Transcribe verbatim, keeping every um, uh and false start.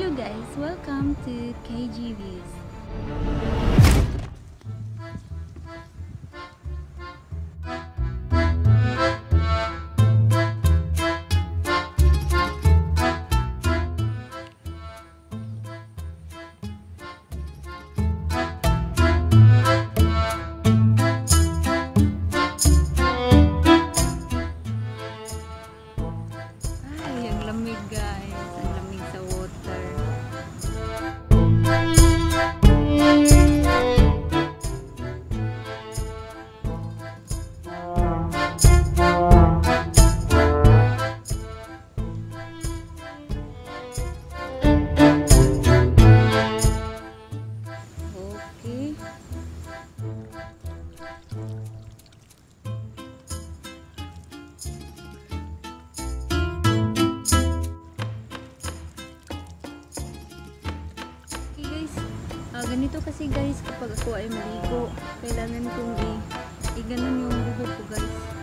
Hello guys, welcome to K G Views. Ay, ang lamig guys, ang lamig sa water. Okay. Uh, ganito kasi guys, kapag ako ay maligo, kailangan kong i-ganon yung buhok ko guys.